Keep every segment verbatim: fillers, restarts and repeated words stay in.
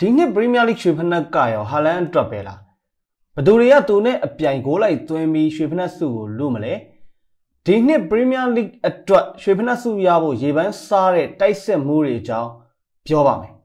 ဒီနှစ် Premier League ရွှေဖနက်ကရောဟာလန်အတွက်ပဲလားဘယ်သူတွေကသူနဲ့အပြိုင်ဂိုးလိုက်သွင်းပြီးရွှေဖနက်စုကိုလူမလဲဒီနှစ် Premier League အတွက်ရွှေဖနက်စုရဖို့ရေပန်းစားတဲ့တိုက်စစ်မှုတွေအကြောင်းပြောပါမယ်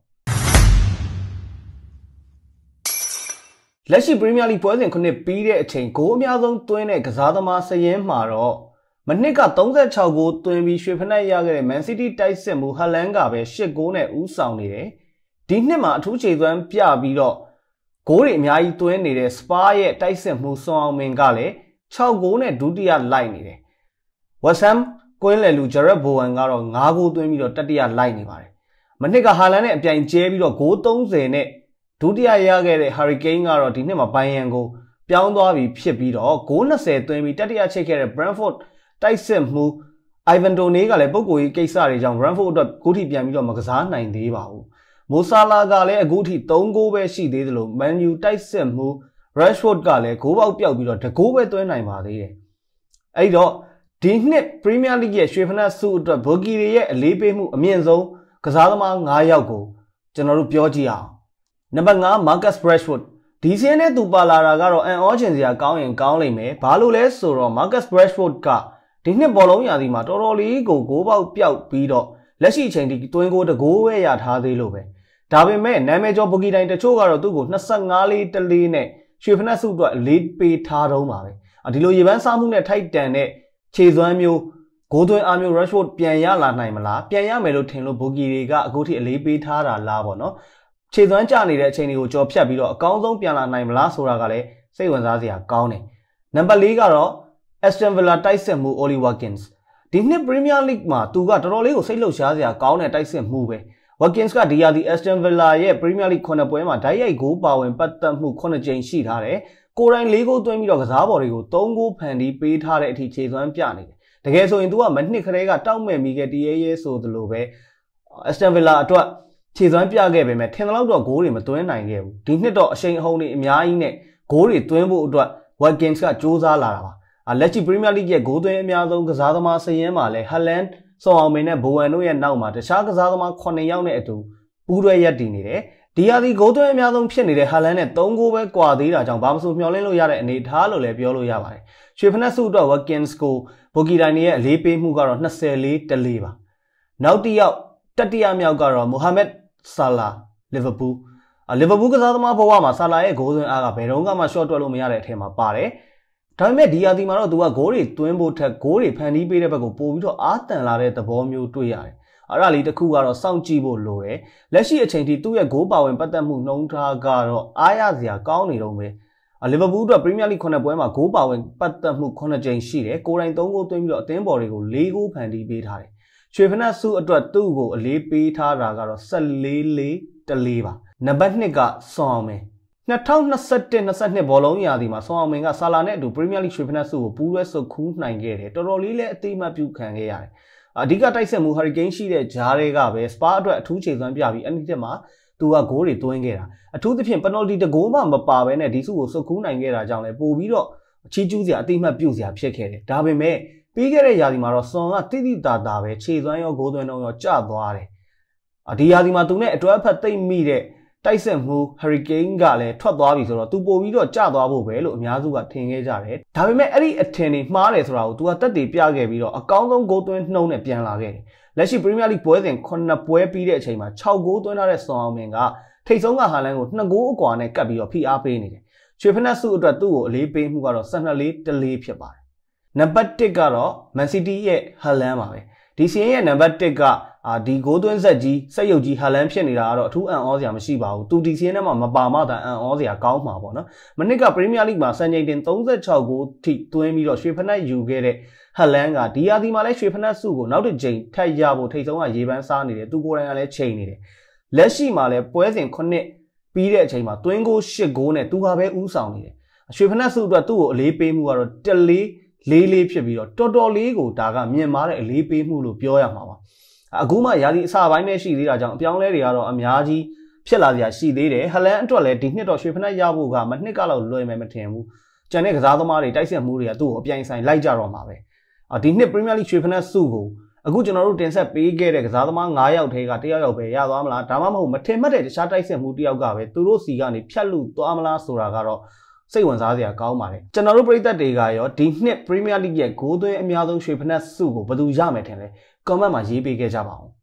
လက်ရှိ Premier League ပွဲစဉ်ခုနှစ်ပြီးတဲ့အချိန်ဂိုးအများဆုံးသွင်းတဲ့ကစားသမားစရင်းမှာတော့မနှစ်ကသုံးဆယ့်ခြောက်ဂိုးသွင်းပြီးရွှေဖနက်ရခဲ့တဲ့ Man City တိုက်စစ်မှုဟာလန်ကပဲရှစ်ဂိုးနဲ့ဦးဆောင်နေတယ်ဒီနှစ်မှာအထူးခြေသွမ်းပြပြီးတော့ဂိုးတွေအများကြီးသွင်းနေတဲ့ Spa ရဲ့တိုက်စစ်မှုဆွန်အောင်မင်ကလည်းခြောက်ဂိုးနဲ့ဒုတိယလိုက်နေတယ် West Ham ကွင်းလယ်လူ Jared Bowen ကတော့ငါးဂိုးသွင်းပြီးတော့တတိယလိုက်နေပါတယ်မနှစ်ကဟာလန်နဲ့အပြိုင်ကျဲပြီးတော့ဂိုးသုံးဆယ်နဲ့ဒုတိယရခဲ့တဲ့ Harry Kane ကတော့ဒီနှစ်မှာဘိုင်ယန်ကိုပြောင်းသွားပြီးဖြစ်ပြီးတော့ဂိုးနှစ်ဆယ်သွင်းပြီးတတိယချိတ်ခဲ့တဲ့ Brentford တိုက်စစ်မှု Ivan Toney ကလည်းပုဂ္ဂိုလ်ရေးကိစ္စတွေကြောင့် Brentford အတွက်ဂိုးထိပြန်ပြီးတော့မကစားနိုင်သေးပါဘူးမိုဆာလာကလည်းအခုထိသုံးဂိုးပဲရှိသေးသလို Man U တိုက်စစ်မှု Rashford ကလည်းဂိုးပေါက်ပြောက်ပြီးတော့တဂိုးပဲသွင်းနိုင်ပါသေးတယ်အဲ့တော့ဒီနှစ် Premier League ရဲ့ရွှေဖနက်စုအတွက်ဘော်ဂီတွေရဲ့အလေးပေးမှုအမြင့်ဆုံးကစားသမားငါးယောက်ကိုကျွန်တော်တို့ပြောကြည့်အောင်နံပါတ်ငါ Marcus Rashford ဒီစင်းနဲ့သူပါလာတာကတော့အန်အောချင်စရာကောင်းရင်ကောင်းလိမ့်မယ်ဘာလို့လဲဆိုတော့ Marcus Rashford ကဒီနှစ်ဘောလုံးရာသီမှာတော်တော်လေးကိုဂိုးပေါက်ပြောက်ပြီးတော့လက်ရှိအချိန်ထိသွင်းဂိုးတဂိုးပဲရထားသေးလို့ပဲဒါပေမဲ့နာမည်ကျော်ဘိုဂီတိုင်းတချို့ကတော့သူ့ကိုနှစ်ဆယ့်ငါးလေးတလေးနဲ့ရွှေဖနက်စုအတွက်အလေးပေးထားတော့မှာပဲဒီလိုရေပန်းစားမှုနဲ့ထိုက်တန်တဲ့ခြေစွမ်းမျိုးဂိုးသွင်းအားမျိုး Rashford ပြန်ရလာနိုင်မလားပြန်ရမယ်လို့ထင်လို့ဘိုဂီတွေကအခုထိအလေးပေးထားတာလားပေါ့နော်ခြေစွမ်းကျနေတဲ့အချိန်တွေကိုကြော်ဖြတ်ပြီးတော့အကောင်းဆုံးပြန်လာနိုင်မလားဆိုတာကလည်းစိတ်ဝင်စားစရာကောင်းတယ်နံပါတ်လေးကတော့ Aston Villa တိုက်စစ်မှု Ollie Watkins ဒီနှစ် Premier League မှာသူကတော်တော်လေးကိုစိတ်လှုပ်ရှားစရာကောင်းတဲ့တိုက်စစ်မှုပဲWatkins ကဒီရာသီ Aston Villa ရဲ့ Premier League ခုနှစ်ပွဲမှာဓာတ်ရိုက်ဂိုးပါဝင်ပတ်သက်မှုခုနှစ်ကြိမ်ရှိထားတယ်။ကိုယ်တိုင်လေးဂိုးသွင်းပြီးတော့ကစားပေါ်တွေကိုသုံးဂိုးဖန်တီးပေးထားတဲ့အထိခြေစွမ်းပြနေတယ်။တကယ်ဆိုရင် तू ကမနှစ်ခရဲကတောက်မဲ့မိခဲ့တရေရဲဆိုသလိုပဲ Aston Villa အတွက်ခြေစွမ်းပြခဲ့ပေမဲ့ထင်သလောက်တော့ဂိုးတွေမသွင်းနိုင်ခဲ့ဘူး။ဒီနှစ်တော့အရှိန်အဟုန်တွေအများကြီးနဲ့ဂိုးတွေသွင်းဖို့အတွက် Watkins ကစူးစမ်းလာတာပါ။လက်ရှိ Premier League ရဲ့ဂိုးသွင်းအများဆုံးကစားသမားစရင်းမှာလဲ Haaland ဆောင်းအောင်မင်းနဲ့ဘိုဝမ်တို့ရဲ့နောက်မှာတခြားကစားသမားခုနှစ်ယောက်နဲ့အတူပူးတွဲရပ်တည်နေတယ်ဒီရာသီဂိုးသွင်းအများဆုံးဖြစ်နေတဲ့ဟာလန်နဲ့သုံးဂိုးပဲကွာသေးတာကြောင့်ဘာမှမဆိုမျှော်လင့်လို့ရတဲ့အနေအထားလို့လည်းပြောလို့ရပါတယ်ရွှေဖနက်စုအတွက် Watkins ကိုဘိုဂီတိုင်းရဲ့အလေးပေးမှုကတော့နှစ်ဆယ်လေးတလေးပါနောက်တစ်ယောက်တတိယမြောက်ကတော့ Mohamed Salah Liverpool Liverpool ကစားသမားဘဝမှာ Salah ရဲ့ဂိုးသွင်းအားကဘယ်တော့မှ short တွက်လို့မရတဲ့အထက်မှာပါတယ်ဒါပေမဲ့ဒီရာသီမှာတော့သူကဂိုးတွေသွင်းဖို့ထက်ဂိုးတွေဖန်တီးပေးတဲ့ဘက်ကိုပို့ပြီးတော့အားတန်လာတဲ့သဘောမျိုးတွေ့ရတယ်အဲ့ဒါလေးတစ်ခုကတော့စောင့်ကြည့်ဖို့လိုတယ်လက်ရှိအချိန်ထိသူ့ရဲ့ဂိုးပါဝင်ပတ်သက်မှုနှုန်းထားကတော့အားရစရာကောင်းနေတော့ပဲလီဗာပူးအတွက် Premier League ခုနှစ်ပွဲမှာဂိုးပါဝင်ပတ်သက်မှုခုနှစ်ကြိမ်ရှိတယ်ကိုယ်တိုင်သုံးဂိုးသွင်းပြီးတော့အသင်းပေါ်တွေကိုလေးဂိုးဖန်တီးပေးထားတယ်ရွှေဖနက်စုအတွက်သူ့ကိုအလေးပေးထားတာကတော့ဆယ်လေးလေးတလေးပါနံပါတ်နှစ်ကဆွန်အောင်မင်းနှစ်ထောင်နှစ်ဆယ့်တစ် နှစ်ဆယ့်နှစ်ဘောလုံးရာသီမှာဆွန်အောင်မင်းကဆာလာနဲ့အတူ Premier League ရွှေဖနက်စုကိုပူးရဲဆုတ်ခူးနိုင်ခဲ့တယ်တော်တော်လေးလည်းအသိမှတ်ပြုခံခဲ့ရတယ်အဓိကတိုက်ဆက်မှု Harry Kane ရှိတဲ့ဂျားတွေကပဲ Spa အတွက်အထူးခြေစွမ်းပြပြီးအဲ့ဒီတက်မှာသူကဂိုးတွေသွင်းခဲ့တာအထူးသဖြင့် penalty တဂိုးမှမပါဘဲနဲ့ဒီစုကိုစုကူးနိုင်ခဲ့တာကြောင့်လည်းပို့ပြီးတော့အချီးကျူးစရာအတိမတ်ပြုစရာဖြစ်ခဲ့တယ်ဒါပေမဲ့ပြီးခဲ့တဲ့ရာသီမှာတော့ဆွန်ကတိတိတာတာပဲခြေစွမ်းရောဂိုးသွင်းတော့ရောကျသွားတယ်ဒီရာသီမှာသူနဲ့အတွဲဖက်သိမ့်မိတဲ့တိုက်ဆက်မှု Harry Kane ကလည်းထွက်သွားပြီဆိုတော့သူပို့ပြီးတော့ကျသွားဖို့ပဲလို့အများစုကထင်ခဲ့ကြတယ်ဒါပေမဲ့အဲ့ဒီအထင်တွေမှားတယ်ဆိုတာကို तू ကတက်တည်ပြခဲ့ပြီးတော့အကောင်းဆုံးဂိုးသွင်းနှုန်းနဲ့ပြန်လာခဲ့တယ်လက်ရှိ Premier League ပွဲစဉ်ခုနှစ်ပွဲပြီးတဲ့အချိန်မှာခြောက်ဂိုးသွင်းထားတဲ့ဆွန်အောင်မင်ကထိပ်ဆုံးကဟာလန်ကိုနှစ်ဂိုးအကွာနဲ့ကပ်ပြီးတော့ဖိအားပေးနေတယ်ရွှေဖနက်စုအတွက်သူ့ကိုအလေးပေးမှုကတော့ဆယ်နှစ်လေးတလေးဖြစ်ပါတယ်နံပါတ်တစ်ကတော့ Man City ရဲ့ဟာလန်ပါပဲဒီစီရင်ရဲ့နံပါတ်တစ်ကအာဒီဂိုးသွင်းဆက်ကြီးစက်ရုပ်ကြီးဟာလန်ဖြစ်နေတာကတော့အထူးအံ့ဩစရာမရှိပါဘူးသူဒီစီရင်ထဲမှာမပါမှသာအံ့ဩစရာကောင်းမှာပေါ့နော်မနစ်က Premier League မှာစံချိန်တင်သုံးဆယ့်ခြောက်ဂိုးထိသွင်းပြီးတော့ရွှေဖနက်ယူခဲ့တဲ့ဟာလန်ကဒီရာသီမှာလည်းရွှေဖနက်စုကိုနောက်တစ်ချိန်ထပ်ရဖို့ထိတ်ဆုံးကရေပန်းစားနေတယ်သူကိုယ်တိုင်ကလည်းချိန်နေတယ်လက်ရှိမှာလည်းပွဲစဉ်ခုနှစ်ပြီးတဲ့အချိန်မှာသွင်းဂိုးရှစ်ဂိုးနဲ့သူကပဲဦးဆောင်နေတယ်ရွှေဖနက်စုအတွက်သူ့ကိုအလေးပေးမှုကတော့တလေးလေးလေးဖြစ်ပြီးတော့တော်တော်လေးကိုဒါကမြင်မာတဲ့အလေးပေးမှုလို့ပြောရမှာပါအခုမှရာသီအစပိုင်းနဲ့ရှိသေးတာကြောင့်အပြောင်းလဲတွေကတော့အများကြီးဖြစ်လာစရာရှိသေးတယ်ဟလန်အတွက်လည်းဒီနှစ်တော့ရွှေဖနက်ရဖို့ကမနှစ်ကလောက်လွယ်မယ်မထင်ဘူးကျန်တဲ့ကစားသမားတွေတိုက်ဆက်မှုတွေကသူ့ကိုအပြိုင်ဆိုင်လိုက်ကြတော့မှာပဲဒီနှစ် Premier League ရွှေဖနက်စုကိုအခုကျွန်တော်တို့တင်ဆက်ပေးခဲ့တဲ့ကစားသမား၅ယောက်ထဲကတယောက်ယောက်ပဲရသွားမလားဒါမှမဟုတ်မထင်မှတ်တဲ့တခြားတိုက်စစ်မှုတယောက်ကပဲသူတို့စီကနေဖြတ်လူသွားမလားဆိုတာကတော့စိတ်ဝင်စားစရာကောင်းပါတယ်ကျွန်တော်တို့ပရိသတ်တွေကရောဒီနှစ် Premier League ရဲ့ဂိုးသွင်းအများဆုံးရွှေဖနက်ဆုကိုဘယ်သူရမယ်ထင်လဲ comment မှာရေးပေးခဲ့ကြပါဦး